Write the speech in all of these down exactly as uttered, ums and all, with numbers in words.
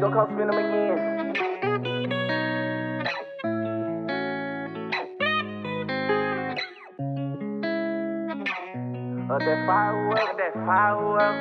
gon' come spin them again. Up that firework, that firework.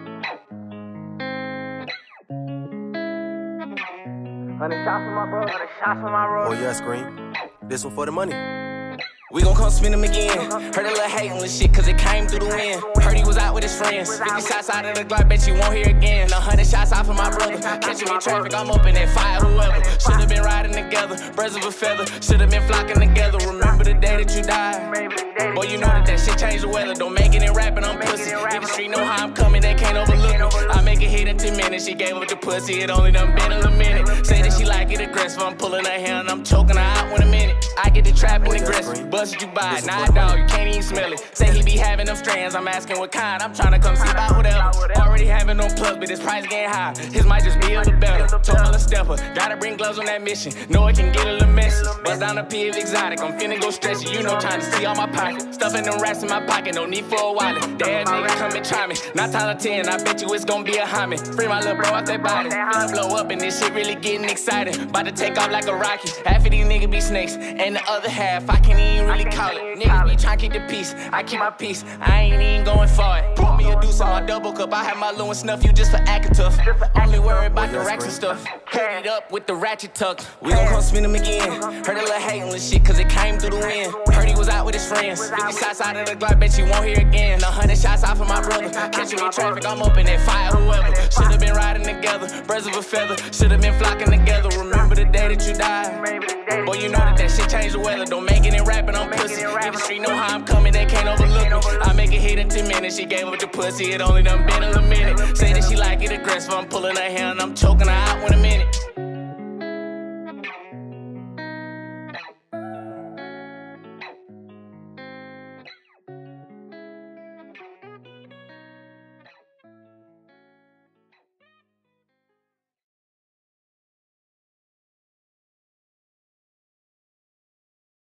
Hundred shots for my bro, hundred shots for my bro. Oh yeah, Scream. This one for the money. We gon' come spin him again. Heard a little hate on this shit cause it came through the wind. Heard he was out with his friends. fifty shots out of the Glock, bet you won't hear again. A hundred shots out for my brother. Catching me in traffic, I'm up in that fire, whoever. Should've been riding together, birds of a feather. Should've been flocking together. Remember the day that you died? Boy, you know that that shit changed the weather. Don't make it in rapping, I'm pussy. If the street know how I'm coming, they can't overlook me. I make it hit in ten minutes. She gave up the pussy, it only done been a little minute. Say that she like it aggressive, I'm pulling her hair and I'm choking her out in a minute. I get the trapping aggressive, busted you by it. Nah, dog, you can't even smell it. Say he be having them strands, I'm asking what kind. I'm trying to come see about whatever. Already having no plugs, but his price getting high. His might just be a little better. Told her to stepper, gotta bring gloves on that mission. Know it can get a little messy. Bust down a P of exotic, I'm finna go stretch it. You know, trying to see all my pockets. Stuffing them rats in my pocket, no need for a wallet. Dad nigga come and try me. Not time to ten, I bet you it's gonna be a homie. Free my little bro off that body. Finna blow up and this shit really getting excited. About to take off like a rocket. Half of these niggas be snakes, and the other half I can't even really call it. Niggas be trying to keep the peace, I keep my peace. I ain't even going for it. Pour me a deuce on my double cup. I have my little snuff you just for acting tough. Only worry about the racks and stuff. Head it up with the ratchet tuck. We gon' come spin him again. Heard a little hate on this shit cause it came through the wind. Heard he was out with his friends. fifty shots out of the Glock, bet you won't hear again. A hundred shots out for my brother. Catching me in traffic, I'm up in that fire, whoever. Should've been riding together, birds of a feather. Should've been flocking together. Remember the day that you died? Boy, you know that that shit changed the weather. Don't make it in rapping, I'm pussy. If the street know how I'm coming, they can't overlook me. I make it hit in ten minutes. She gave up the pussy, it only done been a little minute. Say that she like it aggressive, I'm pulling her hair and I'm choking her out in a minute.